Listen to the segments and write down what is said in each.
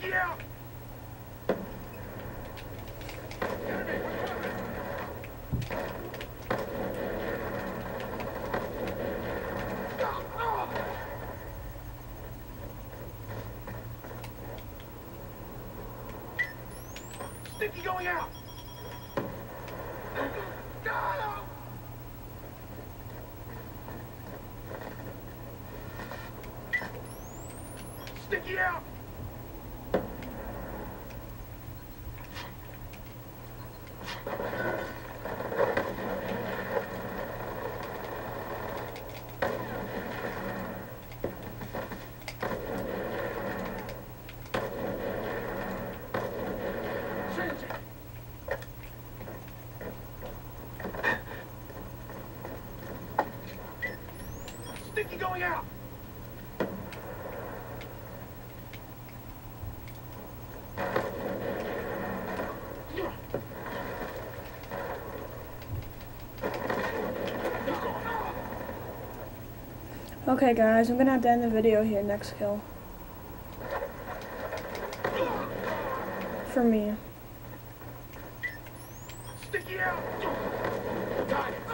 Sticky out! Sticky going out! Sticky out! Sticky going out! Okay guys, I'm gonna have to end the video here. Next kill. For me. Sticky out! Got it!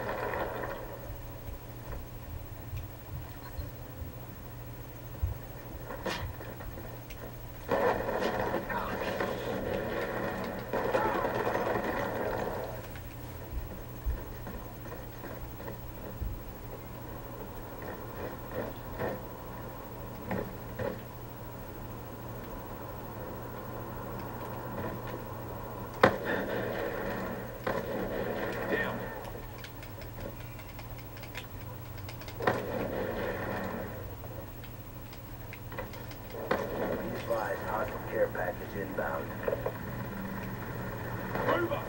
Care package inbound. Mover!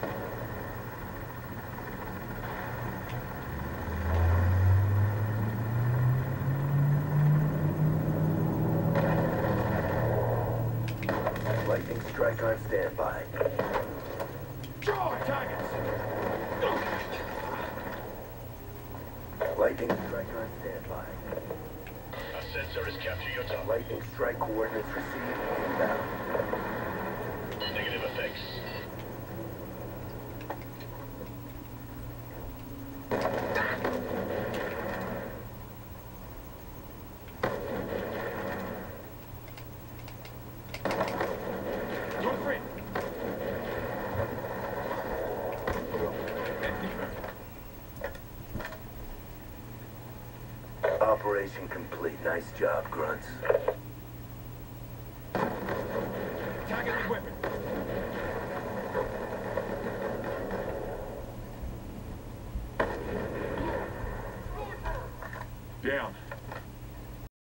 Lightning strike on standby. Charge targets! Lightning strike on standby. A sensor is capturing your target. Lightning strike coordinates received inbound. Negative effects. Your friend! Operation complete. Nice job, grunts. Target equipment! Down.